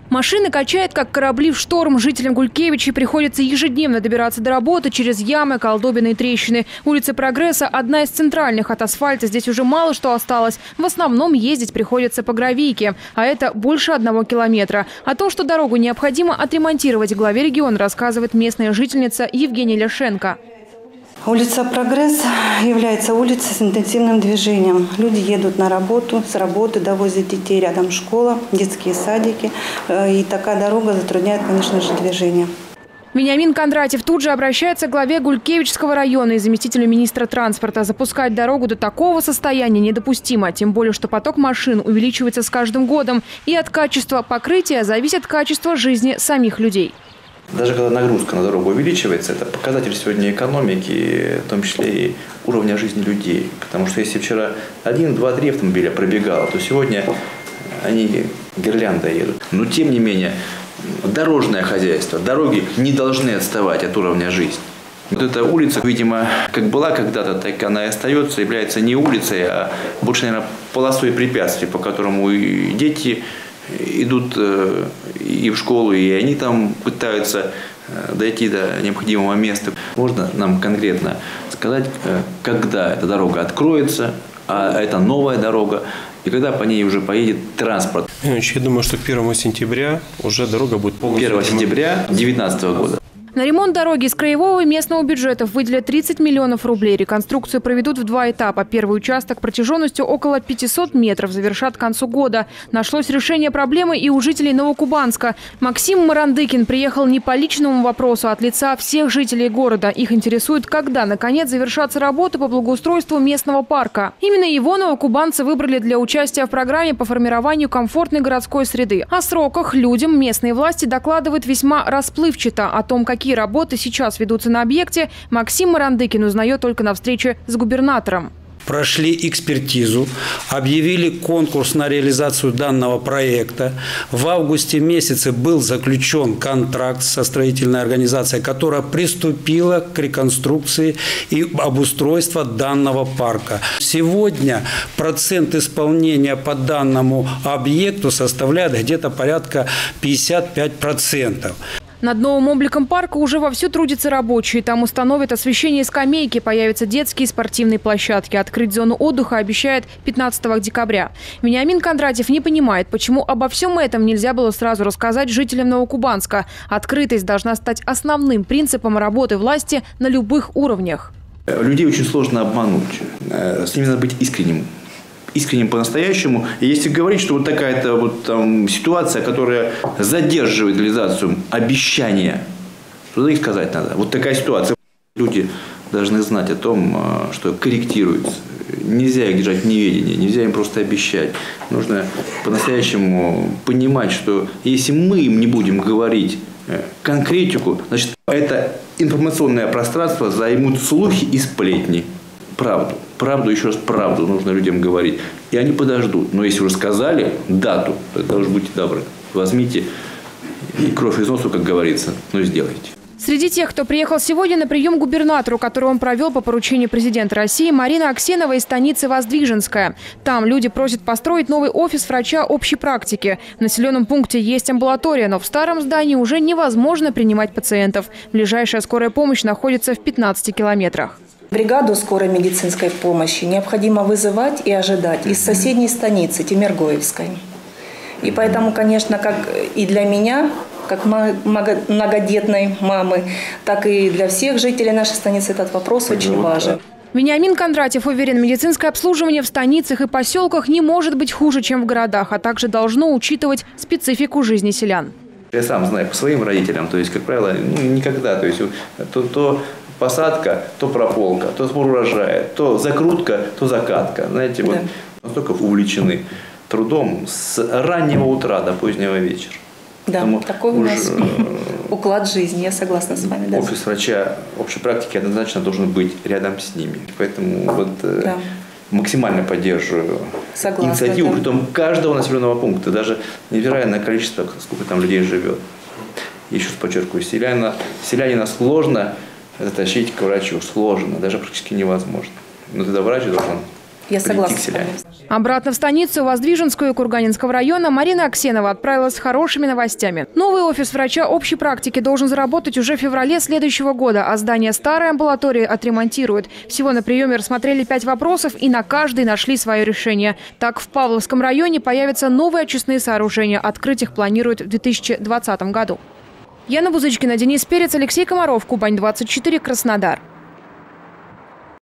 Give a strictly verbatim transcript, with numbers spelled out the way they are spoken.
Машины качает, как корабли в шторм. Жителям Гулькевичей приходится ежедневно добираться до работы через ямы, колдобины и трещины. Улица Прогресса – одна из центральных. От асфальта здесь уже мало что осталось. В основном ездить приходится по гравийке. А это больше одного километра. О том, что дорогу необходимо отремонтировать, главе региона рассказывает местная жительница Евгения Ляшенко. Улица Прогресс является улицей с интенсивным движением. Люди едут на работу, с работы довозят детей, рядом школа, детские садики. И такая дорога затрудняет, конечно же, движение. Вениамин Кондратьев тут же обращается к главе Гулькевичского района и заместителю министра транспорта. Запускать дорогу до такого состояния недопустимо. Тем более, что поток машин увеличивается с каждым годом. И от качества покрытия зависит качество жизни самих людей. Даже когда нагрузка на дорогу увеличивается, это показатель сегодня экономики, в том числе и уровня жизни людей. Потому что если вчера один, два, три автомобиля пробегало, то сегодня они гирляндой едут. Но тем не менее, дорожное хозяйство, дороги не должны отставать от уровня жизни. Вот эта улица, видимо, как была когда-то, так она и остается, является не улицей, а больше, наверное, полосой препятствий, по которому и дети идут и в школу, и они там пытаются дойти до необходимого места. Можно нам конкретно сказать, когда эта дорога откроется, а это новая дорога, и когда по ней уже поедет транспорт? Я думаю, что к первому сентября уже дорога будет полностью... первого сентября две тысячи девятнадцатого года. На ремонт дороги из краевого и местного бюджетов выделят тридцать миллионов рублей. Реконструкцию проведут в два этапа. Первый участок протяженностью около пятисот метров завершат к концу года. Нашлось решение проблемы и у жителей Новокубанска. Максим Марандыкин приехал не по личному вопросу, а от лица всех жителей города. Их интересует, когда, наконец, завершатся работы по благоустройству местного парка. Именно его новокубанцы выбрали для участия в программе по формированию комфортной городской среды. О сроках людям местные власти докладывают весьма расплывчато. О том, какие работы сейчас ведутся на объекте, Максим Марандыкин узнает только на встрече с губернатором. Прошли экспертизу, объявили конкурс на реализацию данного проекта. В августе месяце был заключен контракт со строительной организацией, которая приступила к реконструкции и обустройству данного парка. Сегодня процент исполнения по данному объекту составляет где-то порядка пятьдесят пять процентов. Над новым обликом парка уже вовсю трудятся рабочие. Там установят освещение и скамейки, появятся детские и спортивные площадки. Открыть зону отдыха обещает пятнадцатого декабря. Вениамин Кондратьев не понимает, почему обо всем этом нельзя было сразу рассказать жителям Новокубанска. Открытость должна стать основным принципом работы власти на любых уровнях. Людей очень сложно обмануть. С ними надо быть искренним. Искренним по-настоящему. И если говорить, что вот такая-то вот там ситуация, которая задерживает реализацию обещания, то их сказать надо. Вот такая ситуация. Люди должны знать о том, что корректируется. Нельзя их держать в неведении, нельзя им просто обещать. Нужно по-настоящему понимать, что если мы им не будем говорить конкретику, значит, это информационное пространство займут слухи и сплетни. Правду. Правду, еще раз правду нужно людям говорить. И они подождут. Но если уже сказали дату, тогда уж будьте добры. Возьмите и кровь из носу, как говорится, но сделайте. Среди тех, кто приехал сегодня на прием к губернатору, который он провел по поручению президента России, Марина Аксенова из станицы Воздвиженская. Там люди просят построить новый офис врача общей практики. В населенном пункте есть амбулатория, но в старом здании уже невозможно принимать пациентов. Ближайшая скорая помощь находится в пятнадцати километрах. Бригаду скорой медицинской помощи необходимо вызывать и ожидать из соседней станицы Тимиргоевской. И поэтому, конечно, как и для меня, как многодетной мамы, так и для всех жителей нашей станицы этот вопрос очень важен. Вениамин Кондратьев уверен, медицинское обслуживание в станицах и поселках не может быть хуже, чем в городах, а также должно учитывать специфику жизни селян. Я сам знаю по своим родителям, то есть, как правило, ну, никогда, то есть, то, то посадка, то прополка, то сбор урожая, то закрутка, то закатка. Знаете, вот да. Настолько увлечены трудом с раннего утра до позднего вечера. Да, Потому такой у нас уклад жизни, я согласна с вами. Да. Офис врача общей практики однозначно должен быть рядом с ними. Поэтому вот да. максимально поддерживаю согласна, инициативу, да. Притом каждого населенного пункта, даже невзирая на количество, сколько там людей живет. Еще раз подчеркиваю, селянина, селянина сложно затащить к врачу, сложно, даже практически невозможно. Но тогда врач должен Я согласна. Обратно в станицу Воздвиженскую и Курганинского района Марина Аксенова отправилась с хорошими новостями. Новый офис врача общей практики должен заработать уже в феврале следующего года, а здание старой амбулатории отремонтируют. Всего на приеме рассмотрели пять вопросов и на каждый нашли свое решение. Так, в Павловском районе появятся новые очистные сооружения. Открыть их планируют в две тысячи двадцатом году. Яна Бузычкина, Денис Перец, Алексей Комаров, Кубань двадцать четыре, Краснодар.